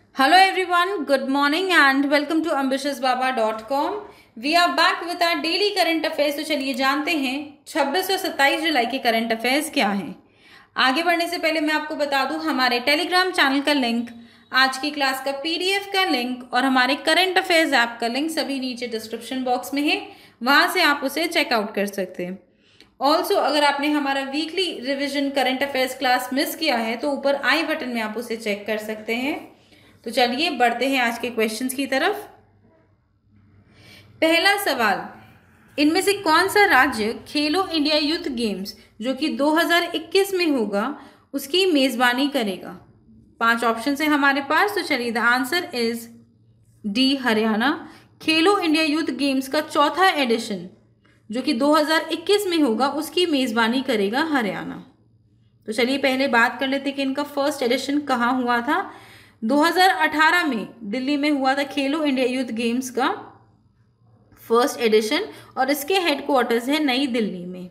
Hello everyone, good morning and welcome to ambitiousbaba.com. We are back with our daily current affairs. तो चलिए जानते हैं 26 और 27 जुलाई के करंट अफेयर्स क्या हैं। आगे बढ़ने से पहले मैं आपको बता दूं हमारे टेलीग्राम चैनल का लिंक, आज की क्लास का पीडीएफ का लिंक और हमारे करंट अफेयर्स ऐप का लिंक सभी नीचे डिस्क्रिप्शन बॉक्स में है, वहां से आप उसे चेकआउट कर सकते हैं। ऑल्सो अगर आपने हमारा weekly revision current affairs class miss किया है तो ऊपर आई बटन में आप उसे चेक कर सकते हैं। तो चलिए बढ़ते हैं आज के क्वेश्चंस की तरफ। पहला सवाल, इनमें से कौन सा राज्य खेलो इंडिया यूथ गेम्स जो कि 2021 में होगा उसकी मेजबानी करेगा? 5 ऑप्शन है हमारे पास। तो चलिए the answer is D, Haryana. Khelo India youth games का चौथा एडिशन जो कि 2021 में होगा उसकी मेजबानी करेगा हरियाणा। तो चलिए पहले बात कर लेते हैं कि इनका फर्स्ट एडिशन कहाँ हुआ था। 2018 में दिल्ली में हुआ था खेलो इंडिया यूथ गेम्स का फर्स्ट एडिशन और इसके हेडक्वार्टर्स है नई दिल्ली में।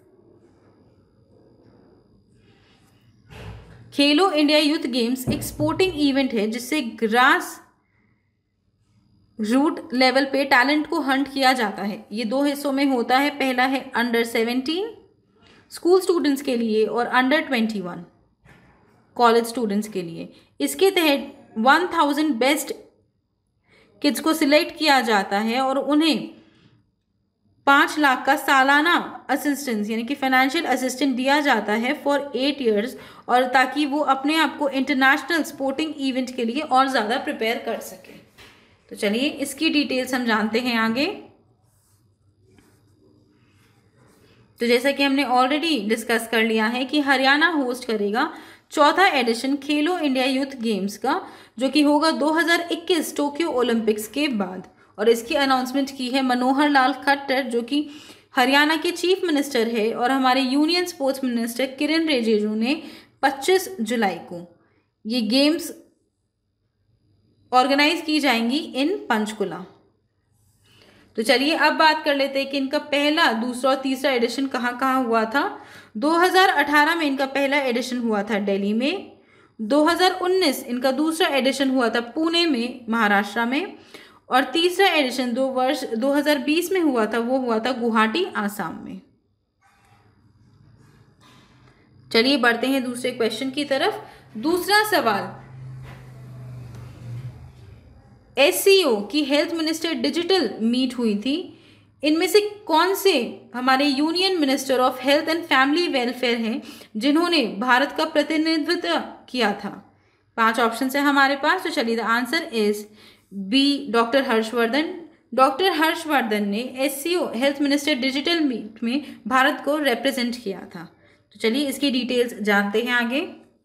खेलो इंडिया यूथ गेम्स एक स्पोर्टिंग इवेंट है जिससे ग्रास रूट लेवल पे टैलेंट को हंट किया जाता है। ये 2 हिस्सों में होता है। पहला है अंडर 17 स्कूल स्टूडेंट्स के लिए और अंडर 21 कॉलेज स्टूडेंट्स के लिए। इसके तहत 1000 बेस्ट किड्स को सिलेक्ट किया जाता है और उन्हें 5 लाख का सालाना असिस्टेंस यानी कि फाइनेंशियल असिस्टेंस दिया जाता है फॉर 8 ईयर्स, और ताकि वो अपने आप को इंटरनेशनल स्पोर्टिंग इवेंट के लिए और ज़्यादा प्रिपेयर कर सके। तो चलिए इसकी डिटेल्स हम जानते हैं आगे। तो जैसा कि हमने ऑलरेडी डिस्कस कर लिया है कि हरियाणा होस्ट करेगा चौथा एडिशन खेलो इंडिया यूथ गेम्स का जो कि होगा 2021 टोक्यो ओलंपिक्स के बाद, और इसकी अनाउंसमेंट की है मनोहर लाल खट्टर जो कि हरियाणा के चीफ मिनिस्टर है, और हमारे union sports minister Kiran Rijiju ने 25 जुलाई को ये गेम्स ऑर्गेनाइज की जाएंगी इन पंचकुला। तो चलिए अब बात कर लेते हैं कि इनका पहला, दूसरा और तीसरा एडिशन कहाँ कहाँ हुआ था। 2018 में इनका पहला एडिशन हुआ था दिल्ली में। 2019 इनका दूसरा एडिशन हुआ था पुणे में महाराष्ट्र में, और तीसरा एडिशन 2020 में हुआ था, वो हुआ था गुवाहाटी आसाम में। चलिए बढ़ते हैं दूसरे क्वेश्चन की तरफ। दूसरा सवाल, एससीओ की हेल्थ मिनिस्टर डिजिटल मीट हुई थी। इनमें से कौन से हमारे union minister of health and family welfare हैं जिन्होंने भारत का प्रतिनिधित्व किया था? 5 ऑप्शन है हमारे पास। तो चलिए the answer is B, doctor Harshvardhan. Doctor Harshvardhan ने SCO health minister digital meet में भारत को रिप्रेजेंट किया था। तो चलिए इसकी डिटेल्स जानते हैं आगे।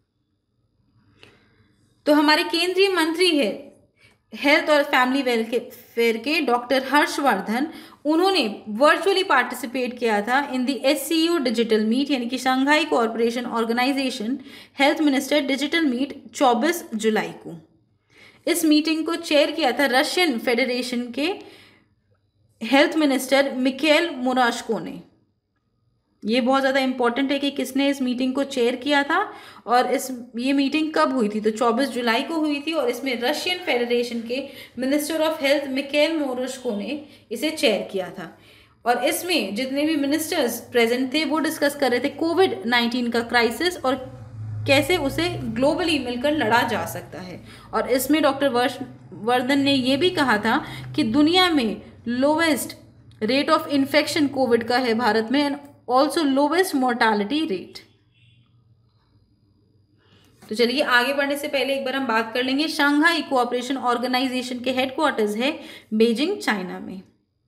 तो हमारे केंद्रीय मंत्री है हेल्थ और फैमिली वेलफेयर के डॉक्टर हर्षवर्धन, उन्होंने वर्चुअली पार्टिसिपेट किया था in the SCO digital meet यानी कि Shanghai cooperation organisation health minister digital meet 24 जुलाई को। इस मीटिंग को चेयर किया था रशियन फेडरेशन के हेल्थ मिनिस्टर मिखेल मोराशको ने। ये बहुत ज़्यादा इंपॉर्टेंट है कि किसने इस मीटिंग को चेयर किया था, और ये मीटिंग कब हुई थी? तो 24 जुलाई को हुई थी, और इसमें रशियन फेडरेशन के minister of health Mikhail Morashko ने इसे चेयर किया था। और इसमें जितने भी मिनिस्टर्स प्रेजेंट थे वो डिस्कस कर रहे थे कोविड-19 का क्राइसिस और कैसे उसे ग्लोबली मिलकर लड़ा जा सकता है। और इसमें डॉक्टर हर्षवर्धन ने ये भी कहा था कि दुनिया में lowest rate of infection covid का है भारत में, ऑल्सो लोवेस्ट मोर्टालिटी रेट। तो चलिए आगे बढ़ने से पहले एक बार हम बात कर लेंगे, शंघाई कोऑपरेशन ऑर्गेनाइजेशन के हेडक्वार्टर्स है बीजिंग, चाइना में।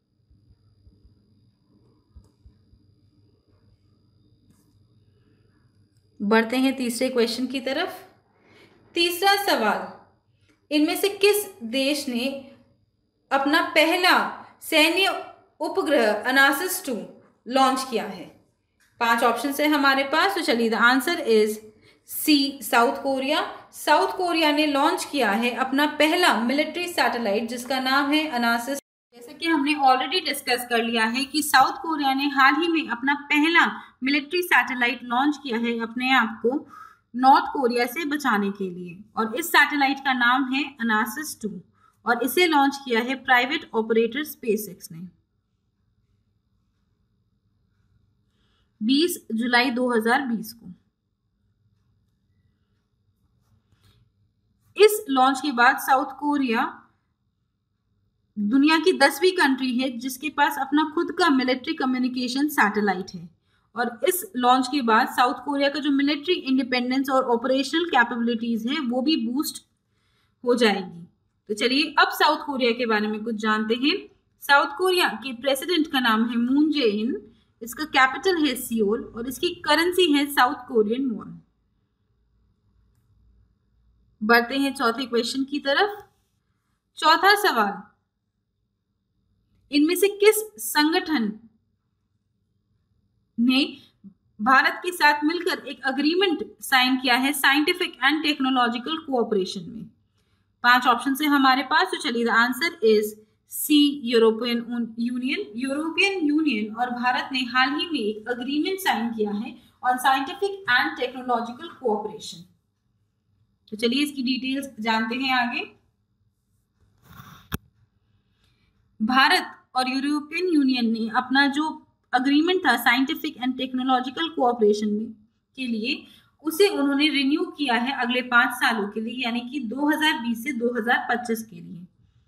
बढ़ते हैं तीसरे क्वेश्चन की तरफ। तीसरा सवाल, इनमें से किस देश ने अपना पहला सैन्य उपग्रह अनासिस 2 लॉन्च किया है? 5 ऑप्शन है हमारे पास। तो चलिए the answer is C, South Korea. South Korea ने लॉन्च किया है अपना पहला मिलिट्री सैटेलाइट जिसका नाम है अनासिस। जैसे कि हमने ऑलरेडी डिस्कस कर लिया है कि साउथ कोरिया ने हाल ही में अपना पहला मिलिट्री सैटेलाइट लॉन्च किया है अपने आप को नॉर्थ कोरिया से बचाने के लिए। और इस सैटेलाइट का नाम है अनासिस 2 और इसे लॉन्च किया है प्राइवेट ऑपरेटर स्पेसएक्स ने 20 जुलाई 2020 को। इस लॉन्च के बाद साउथ कोरिया दुनिया की 10वीं कंट्री है जिसके पास अपना खुद का मिलिट्री कम्युनिकेशन सैटेलाइट है। और इस लॉन्च के बाद साउथ कोरिया का जो मिलिट्री इंडिपेंडेंस और ऑपरेशनल कैपेबिलिटीज है वो भी बूस्ट हो जाएगी। तो चलिए अब साउथ कोरिया के बारे में कुछ जानते हैं। साउथ कोरिया के प्रेसिडेंट का नाम है मून जे इन, इसका कैपिटल है सियोल और इसकी करेंसी है साउथ कोरियन वॉन। बढ़ते हैं चौथे क्वेश्चन की तरफ। चौथा सवाल, इनमें से किस संगठन ने भारत के साथ मिलकर एक अग्रीमेंट साइन किया है साइंटिफिक एंड टेक्नोलॉजिकल कोऑपरेशन में? 5 ऑप्शन है हमारे पास। तो चलिए the answer is C, European Union और भारत ने हाल ही में एक अग्रीमेंट साइन किया है on scientific and technological cooperation. तो चलिए इसकी डिटेल्स जानते हैं आगे। भारत और यूरोपियन यूनियन ने अपना जो अग्रीमेंट था साइंटिफिक एंड टेक्नोलॉजिकल कोऑपरेशन में के लिए उसे उन्होंने रिन्यू किया है अगले 5 सालों के लिए, यानी कि 2020 से 2025 के लिए।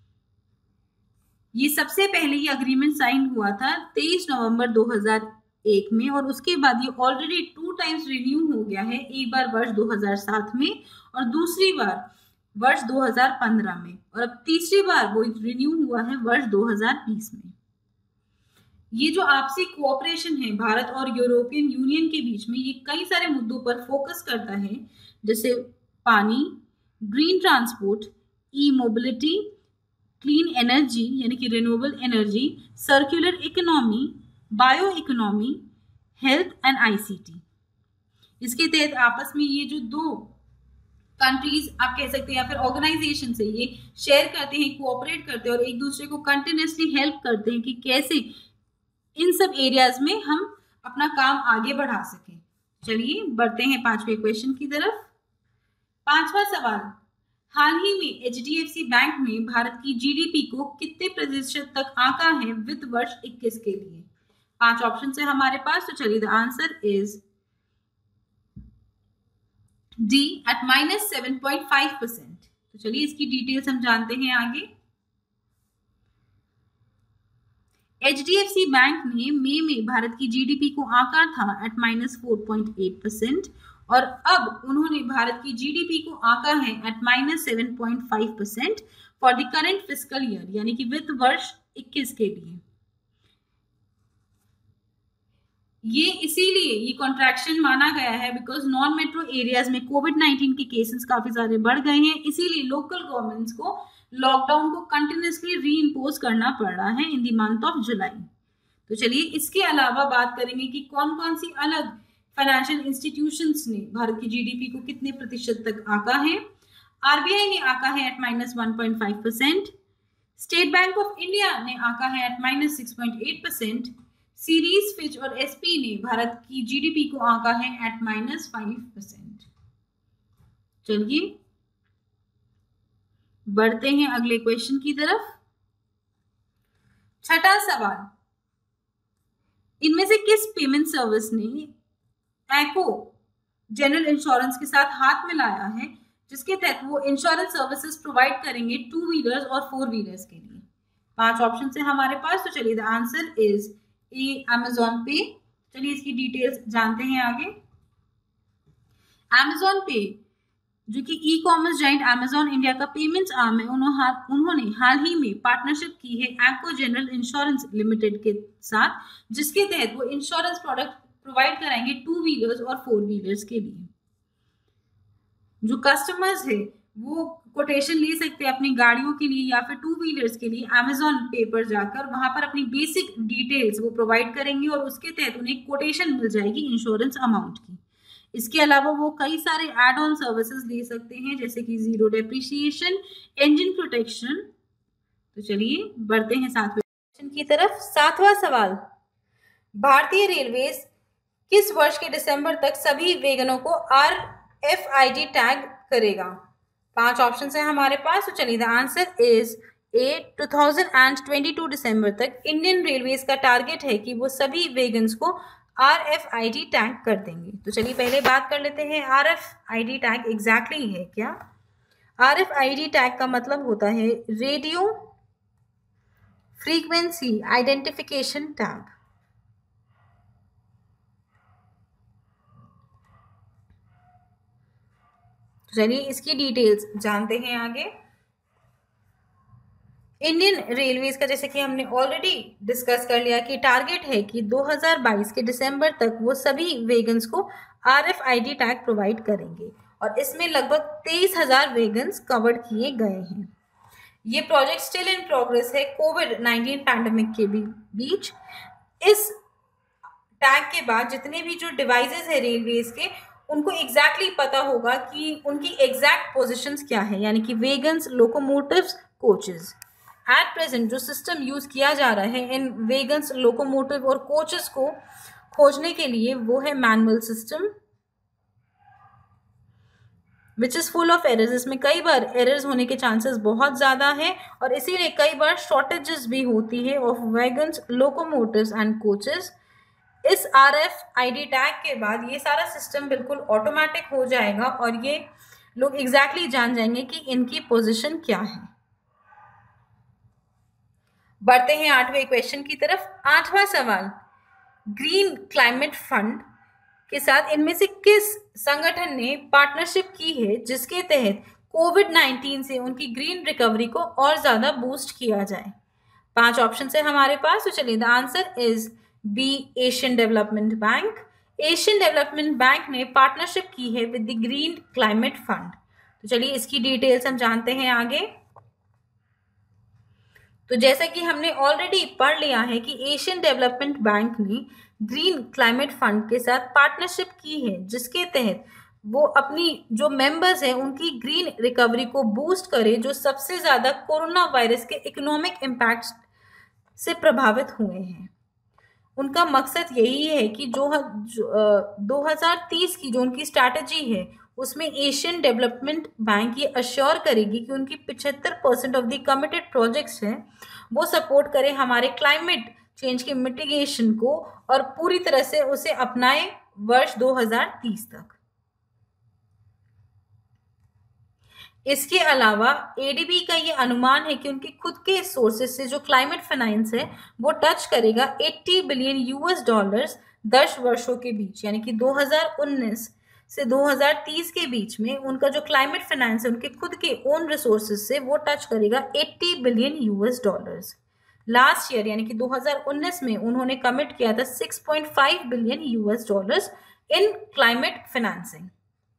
ये सबसे पहले ये अग्रीमेंट साइन हुआ था 23 नवंबर 2001 में और उसके बाद ये ऑलरेडी 2 टाइम्स रिन्यू हो गया है, एक बार वर्ष 2007 में और दूसरी बार वर्ष 2015 में और अब तीसरी बार वो रिन्यू हुआ है वर्ष 2020 में। ये जो आपसी कोऑपरेशन है भारत और यूरोपियन यूनियन के बीच में, ये कई सारे मुद्दों पर फोकस करता है, जैसे पानी, green transport, e mobility, clean energy यानी कि renewable energy, circular economy, bio economy, health and ICT. इसके तहत आपस में ये जो 2 कंट्रीज आप कह सकते हैं या फिर ऑर्गेनाइजेशन से ये शेयर करते हैं, कोऑपरेट करते हैं और एक दूसरे को कंटिन्यूसली हेल्प करते हैं कि कैसे इन सब एरियाज में हम अपना काम आगे बढ़ा सकें। चलिए बढ़ते हैं 5वें क्वेश्चन की तरफ। 5वां सवाल, हाल ही में एचडीएफसी बैंक ने भारत की जीडीपी को कितने प्रतिशत तक आंका है वित्त वर्ष 21 के लिए? 5 ऑप्शन है हमारे पास। तो चलिए the answer is D at -7.5%। तो चलिए इसकी डिटेल्स हम जानते हैं आगे। एचडीएफसी बैंक ने मई में भारत की जीडीपी को आंका था एट -4.8% और अब उन्होंने भारत की जीडीपी को आंका है at -7.5% for the current fiscal year, यानी कि वित्त वर्ष 21 के लिए। ये इसीलिए ये कॉन्ट्रैक्शन माना गया है बिकॉज नॉन मेट्रो एरियाज में कोविड-19 के केसेस काफी सारे बढ़ गए हैं, इसीलिए लोकल गवर्नमेंट्स को लॉकडाउन को कंटिन्यूसली रीइंपोज करना पड़ रहा है in the month of July. तो चलिए इसके अलावा बात करेंगे कि कौन कौन सी अलग फाइनेंशियल इंस्टीट्यूशंस ने भारत की जीडीपी को कितने प्रतिशत तक आंका है। आरबीआई ने आंका है at -1.5%, State Bank of India ने आंका है एट -6.8%, सीरीज, फिच और एसपी ने भारत की जीडीपी को आंका है एट -5%। चलिए बढ़ते हैं अगले क्वेश्चन की तरफ। 6वां सवाल, इनमें से किस पेमेंट सर्विस ने एको जनरल इंश्योरेंस के साथ हाथ मिलाया है जिसके तहत वो इंश्योरेंस सर्विसेज प्रोवाइड करेंगे 2 व्हीलर्स और 4 व्हीलर्स के लिए? 5 ऑप्शन है हमारे पास। तो चलिए the answer is A, Amazon Pay. चलिए इसकी डिटेल्स जानते हैं आगे। अमेजॉन पे जो कि e commerce giant Amazon India का पेमेंट्स आर्म है, उन्होंने हाल ही में पार्टनरशिप की है एको जनरल इंश्योरेंस लिमिटेड के साथ, जिसके तहत वो इंश्योरेंस प्रोडक्ट प्रोवाइड कराएंगे 2 व्हीलर्स और 4 व्हीलर्स के लिए। जो कस्टमर्स है वो कोटेशन ले सकते हैं अपनी गाड़ियों के लिए या फिर 2 व्हीलर्स के लिए अमेजॉन पे पर जाकर, वहां पर अपनी बेसिक डिटेल्स वो प्रोवाइड करेंगे और उसके तहत उन्हें कोटेशन मिल जाएगी इंश्योरेंस अमाउंट की। इसके अलावा वो कई सारे एड ऑन सर्विसेज ले सकते हैं जैसे कि 0 डेप्रिसिएशन, इंजन प्रोटेक्शन। तो चलिए बढ़ते हैं 7वें क्वेश्चन की तरफ। 7वां सवाल, भारतीय रेलवे किस वर्ष के दिसंबर तक सभी वैगनों को RFID टैग करेगा? 5 ऑप्शन है हमारे पास। तो चलिए, द आंसर इज ए। 2022 दिसंबर तक इंडियन रेलवेज का टारगेट है कि वो सभी वेगन्स को RFID टैग कर देंगे। तो चलिए पहले बात कर लेते हैं RFID टैग एग्जैक्टली है क्या। RFID टैग का मतलब होता है रेडियो फ्रीक्वेंसी आइडेंटिफिकेशन टैग। चलिए इसकी डिटेल्स जानते हैं आगे। इंडियन रेलवेज का जैसे कि हमने ऑलरेडी डिस्कस कर लिया कि टारगेट है कि 2022 के दिसंबर तक वो सभी वेगन्स को RFID टैग प्रोवाइड करेंगे और इसमें लगभग 23,000 वेगन्स कवर्ड किए गए हैं। ये प्रोजेक्ट स्टिल इन प्रोग्रेस है कोविड-19 पैंडेमिक के बीच। इस टैग के बाद जितने भी जो डिवाइसेस है रेलवेज के, उनको एग्जैक्टली पता होगा कि उनकी एग्जैक्ट पोजीशंस क्या है, यानी कि wagons, locomotives, coaches. At present जो सिस्टम यूज किया जा रहा है इन वेगन्स, लोकोमोटिव और कोचेस को खोजने के लिए वो है manual system which is full of errors. इसमें कई बार एरर्स होने के चांसेस बहुत ज़्यादा है और इसीलिए कई बार शॉर्टेजेस भी होती है of wagons, locomotives and coaches. इस RFID टैग के बाद ये सारा सिस्टम बिल्कुल ऑटोमेटिक हो जाएगा और ये लोग एग्जैक्टली जान जाएंगे कि इनकी पोजीशन क्या है। बढ़ते हैं 8वें क्वेश्चन की तरफ। 8वां सवाल, ग्रीन क्लाइमेट फंड के साथ इनमें से किस संगठन ने पार्टनरशिप की है जिसके तहत कोविड-19 से उनकी ग्रीन रिकवरी को और ज्यादा बूस्ट किया जाए? 5 ऑप्शन है हमारे पास। तो चलिए, the answer is B, Asian Development Bank. Asian Development Bank ने पार्टनरशिप की है with the Green Climate Fund. तो चलिए इसकी डिटेल्स हम जानते हैं आगे। तो जैसा कि हमने ऑलरेडी पढ़ लिया है कि एशियन डेवलपमेंट बैंक ने ग्रीन क्लाइमेट फंड के साथ पार्टनरशिप की है जिसके तहत वो अपनी जो मेंबर्स हैं उनकी ग्रीन रिकवरी को बूस्ट करे, जो सबसे ज्यादा कोरोना वायरस के इकोनॉमिक इम्पैक्ट से प्रभावित हुए हैं। उनका मकसद यही है कि जो 2030 की जो उनकी स्ट्रैटेजी है उसमें एशियन डेवलपमेंट बैंक ये अश्योर करेगी कि उनकी 75% ऑफ द कमिटेड प्रोजेक्ट्स हैं वो सपोर्ट करें हमारे क्लाइमेट चेंज के मिटिगेशन को और पूरी तरह से उसे अपनाए वर्ष 2030 तक। इसके अलावा ADB का ये अनुमान है कि उनके खुद के सोर्सेज से जो क्लाइमेट फाइनेंस है वो टच करेगा $80 बिलियन 10 वर्षों के बीच, यानी कि 2019 से 2030 के बीच में उनका जो क्लाइमेट फाइनेंस है उनके खुद के ओन रिसोर्सेज से वो टच करेगा $80 बिलियन। लास्ट ईयर यानी कि 2019 में उन्होंने कमिट किया था $6.5 बिलियन इन क्लाइमेट फाइनेंसिंग।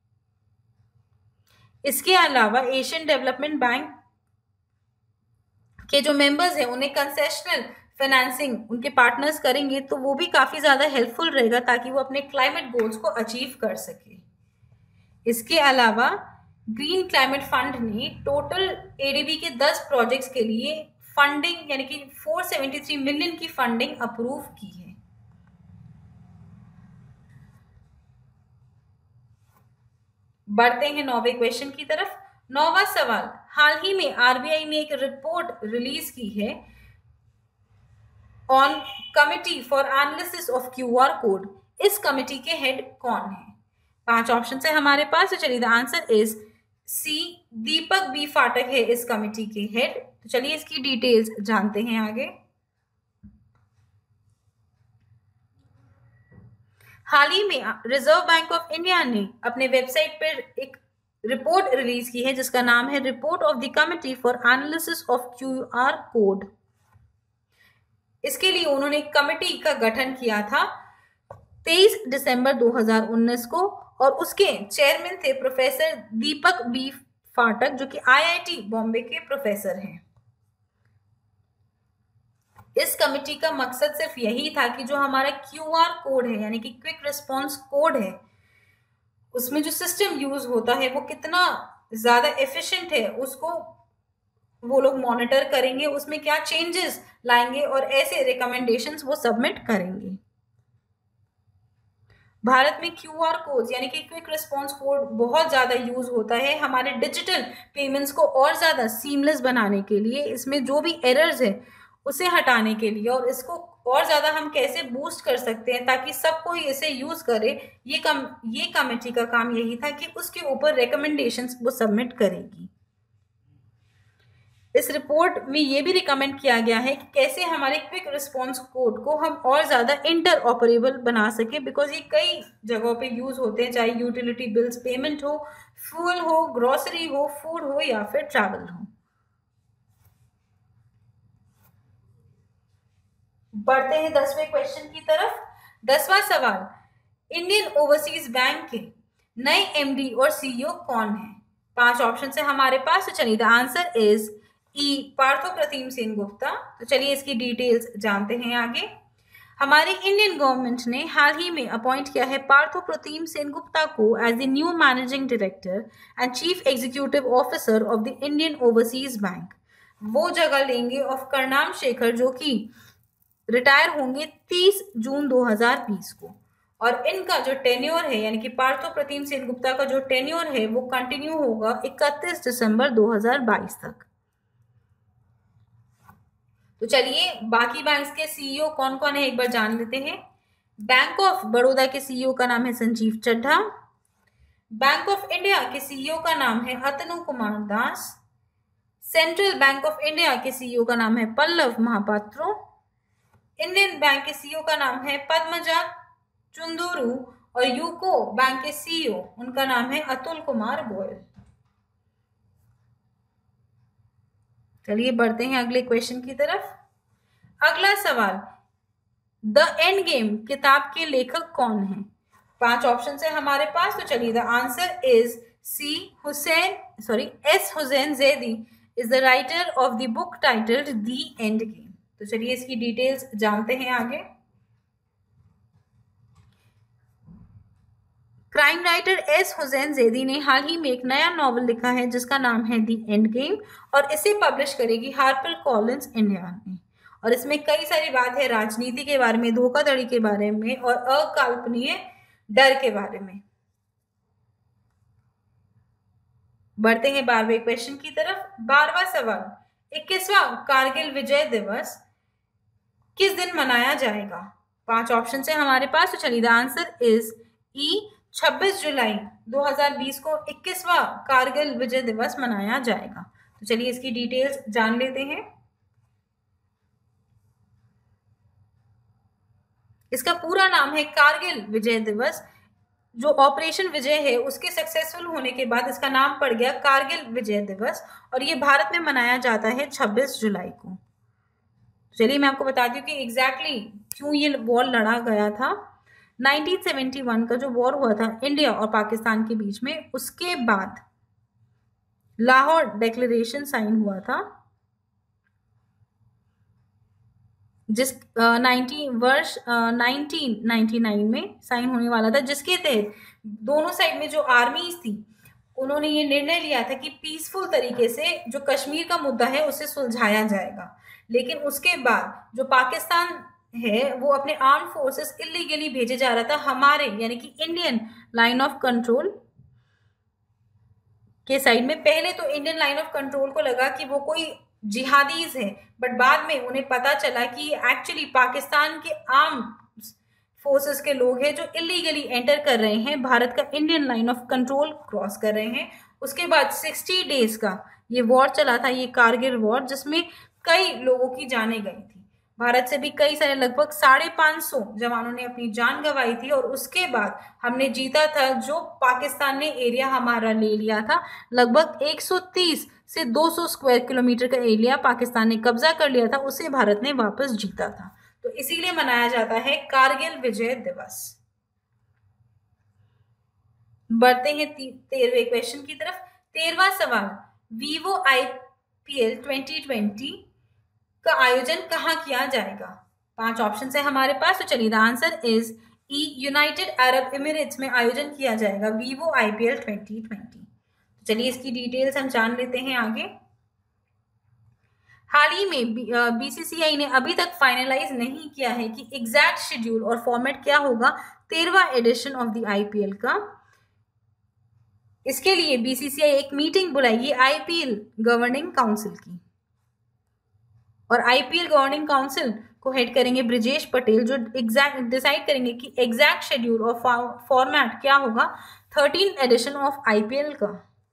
इसके अलावा एशियन डेवलपमेंट बैंक के जो मेंबर्स हैं उन्हें कंसेशनल फाइनेंसिंग उनके पार्टनर्स करेंगे तो वो भी काफी ज्यादा हेल्पफुल रहेगा ताकि वो अपने क्लाइमेट गोल्स को अचीव कर सके। इसके अलावा ग्रीन क्लाइमेट फंड ने टोटल ADB के 10 प्रोजेक्ट्स के लिए फंडिंग यानी कि 473 मिलियन की फंडिंग अप्रूव की है। बढ़ते हैं 9वें क्वेश्चन की तरफ। 9वां सवाल, हाल ही में RBI ने एक रिपोर्ट रिलीज की है on committee for analysis of QR code. इस कमिटी के हेड कौन है? 5 ऑप्शन है हमारे पास। तो चलिए, the answer is C, Deepak B Phatak है इस कमिटी के हेड। तो चलिए इसकी डिटेल्स जानते हैं आगे। हाल ही में रिजर्व बैंक ऑफ इंडिया ने अपने वेबसाइट पर एक रिपोर्ट रिलीज की है जिसका नाम है report of the committee for analysis of QR code. इसके लिए उन्होंने एक कमिटी का गठन किया था 23 दिसंबर 2019 को और उसके चेयरमैन थे प्रोफेसर दीपक बी फाटक जो कि IIT बॉम्बे के प्रोफेसर हैं। इस कमिटी का मकसद सिर्फ यही था कि जो हमारा QR कोड है यानी कि क्विक रिस्पॉन्स कोड है उसमें जो सिस्टम यूज होता है वो कितना ज्यादा एफिशिएंट है उसको वो लोग मॉनिटर करेंगे, उसमें क्या चेंजेस लाएंगे और ऐसे रिकमेंडेशंस वो सबमिट करेंगे। भारत में QR कोड यानी कि क्विक रिस्पॉन्स कोड बहुत ज़्यादा यूज होता है हमारे डिजिटल पेमेंट्स को और ज़्यादा सीमलेस बनाने के लिए, इसमें जो भी एरर्स है उसे हटाने के लिए, और इसको और ज़्यादा हम कैसे बूस्ट कर सकते हैं ताकि सब कोई इसे यूज़ करे, ये कमेटी का काम यही था कि उसके ऊपर रिकमेंडेशंस वो सबमिट करेगी। इस रिपोर्ट में ये भी रिकमेंड किया गया है कि कैसे हमारे क्विक रिस्पॉन्स कोड को हम और ज़्यादा इंटर ऑपरेबल बना सकें, बिकॉज ये कई जगहों पे यूज़ होते हैं, चाहे यूटिलिटी बिल्स पेमेंट हो, फ्यूल हो, ग्रोसरी हो, फूड हो या फिर ट्रैवल हो। बढ़ते हैं 10वें क्वेश्चन की तरफ। 10वां सवाल, इंडियन ओवरसीज बैंक के नए MD और CEO कौन है? 5 ऑप्शन है हमारे पास, तो चलिए the answer is E Partho Pratim Sengupta. तो चलिए इसकी डिटेल्स जानते हैं आगे। हमारी इंडियन गवर्नमेंट ने हाल ही में अपॉइंट किया है पार्थो प्रतिम सेनगुप्ता को as the new managing director and chief executive officer of the Indian Overseas Bank. वो जगह लेंगे ऑफ करनाम शेखर जो कि रिटायर होंगे 30 जून 2020 को, और इनका जो टेन्योर है यानी कि पार्थो प्रतिम सेनगुप्ता का जो टेन्योर है वो कंटिन्यू होगा 31 दिसंबर 2022 तक। तो चलिए बाकी बैंक्स के CEO कौन कौन है एक बार जान लेते हैं। बैंक ऑफ बड़ौदा के CEO का नाम है Sanjeev Chadha. Bank of India के CEO का नाम है Atanu Kumar Das. Central Bank of India के CEO का नाम है पल्लव महापात्रो। इंडियन बैंक के CEO का नाम है पद्मजा चुंदुरु, और यूको बैंक के CEO उनका नाम है अतुल कुमार गोयल। चलिए बढ़ते हैं अगले क्वेश्चन की तरफ। अगला सवाल, द एंड गेम किताब के लेखक कौन है? 5 ऑप्शन है हमारे पास, तो चलिए the answer is S Hussain Zaidi is the writer of the book titled The End Game. तो चलिए इसकी डिटेल्स जानते हैं आगे। Crime writer S Hussain Zaidi ने हाल ही में एक नया नॉवल लिखा है जिसका नाम है द एंड गेम, और इसे पब्लिश करेगी हार्पर कॉलिंस इंडिया ने। और इसमें कई सारी बात है राजनीति के बारे में, धोखाधड़ी के बारे में और अकल्पनीय डर के बारे में। बढ़ते हैं 12वें क्वेश्चन की तरफ। 12वां सवाल, 21वां कारगिल विजय दिवस किस दिन मनाया जाएगा? 5 ऑप्शन है हमारे पास, तो चलिए द आंसर इज ई 26 जुलाई 2020 को 21वां कारगिल विजय दिवस मनाया जाएगा। तो चलिए इसकी डिटेल्स जान लेते हैं। इसका पूरा नाम है कारगिल विजय दिवस। जो ऑपरेशन विजय है उसके सक्सेसफुल होने के बाद इसका नाम पड़ गया कारगिल विजय दिवस, और ये भारत में मनाया जाता है 26 जुलाई को। चलिए मैं आपको बता दूं कि एग्जैक्टली क्यों ये वॉर लड़ा गया था। 1971 का जो वॉर हुआ था इंडिया और पाकिस्तान के बीच में, उसके बाद लाहौर डिक्लेरेशन साइन हुआ था जिस 1999 में साइन होने वाला था, जिसके तहत दोनों साइड में जो आर्मीज थी उन्होंने ये निर्णय लिया था कि पीसफुल तरीके से जो कश्मीर का मुद्दा है उसे सुलझाया जाएगा। लेकिन उसके बाद जो पाकिस्तान है वो अपने आर्म फोर्सेस इलीगली भेजे जा रहा था हमारे यानी कि इंडियन लाइन ऑफ कंट्रोल के साइड में। पहले तो इंडियन लाइन ऑफ कंट्रोल को लगा कि वो कोई जिहादीज है, बट बाद में उन्हें पता चला कि एक्चुअली पाकिस्तान के आर्म फोर्सेस के लोग हैं जो इलीगली एंटर कर रहे हैं, भारत का Indian Line of Control cross कर रहे हैं। उसके बाद 60 डेज का ये वॉर चला था, ये कारगिल वॉर, जिसमें कई लोगों की जानें गई थी। भारत से भी कई सारे लगभग 550 जवानों ने अपनी जान गंवाई थी, और उसके बाद हमने जीता था। जो पाकिस्तान ने एरिया हमारा ले लिया था, लगभग 130 से 200 स्क्वायर किलोमीटर का एरिया पाकिस्तान ने कब्जा कर लिया था, उसे भारत ने वापस जीता था। तो इसीलिए मनाया जाता है कारगिल विजय दिवस। बढ़ते हैं 13वें क्वेश्चन की तरफ। 13वां सवाल, वीवो IPL 2020 का आयोजन कहाँ किया जाएगा? 5 ऑप्शन है हमारे पास, तो चलिए the answer is E United Arab Emirates में आयोजन किया जाएगा वीवो IPL 2020। चलिए इसकी डिटेल्स हम जान लेते हैं आगे। हाल ही में BCCI ने अभी तक फाइनलाइज नहीं किया है कि एग्जैक्ट शेड्यूल और फॉर्मेट क्या होगा 13वां एडिशन ऑफ द आईपीएल का। इसके लिए बीसीसीआई एक मीटिंग बुलाएगी आईपीएल गवर्निंग काउंसिल की, और आईपीएल गवर्निंग काउंसिल को हेड करेंगे ब्रिजेश पटेल, जो एग्जैक्ट डिसाइड करेंगे कि एग्जैक्ट शेड्यूल और फॉर्मेट क्या होगा 13 एडिशन ऑफ आईपीएल का।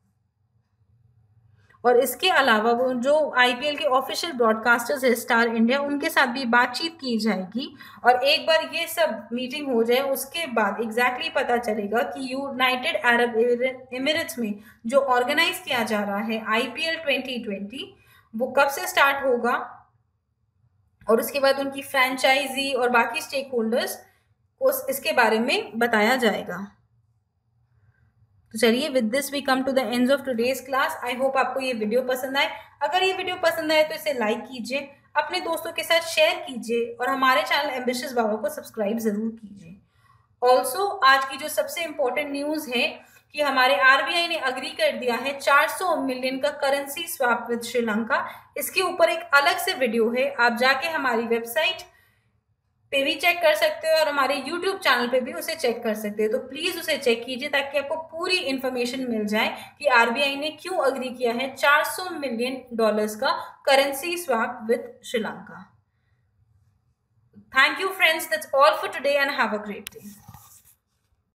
और इसके अलावा वो जो आईपीएल के ऑफिशियल ब्रॉडकास्टर्स है स्टार इंडिया, उनके साथ भी बातचीत की जाएगी। और एक बार ये सब मीटिंग हो जाए उसके बाद एग्जैक्टली पता चलेगा कि यूनाइटेड अरब एमिरेट्स में जो ऑर्गेनाइज किया जा रहा है आईपीएल 2020 वो कब से स्टार्ट होगा, और उसके बाद उनकी फ्रेंचाइजी और बाकी स्टेक होल्डर्स को इसके बारे में बताया जाएगा। तो चलिए, with this we come to the end of today's class. I hope आपको ये वीडियो पसंद आए। अगर ये वीडियो पसंद आए तो इसे लाइक कीजिए, अपने दोस्तों के साथ शेयर कीजिए, और हमारे चैनल एम्बिशियस बाबा को सब्सक्राइब जरूर कीजिए। ऑल्सो आज की जो सबसे इंपॉर्टेंट न्यूज है कि हमारे आरबीआई ने अग्री कर दिया है 400 मिलियन का करेंसी स्वैप विद श्रीलंका। इसके ऊपर एक अलग से वीडियो है, आप जाके हमारी वेबसाइट पे भी चेक कर सकते हो और हमारे YouTube चैनल पे भी उसे चेक कर सकते हो। तो प्लीज उसे चेक कीजिए ताकि आपको पूरी इंफॉर्मेशन मिल जाए कि आरबीआई ने क्यों अग्री किया है 400 मिलियन डॉलर्स का currency swap with Sri Lanka. Thank you friends, that's all for today and have a great day.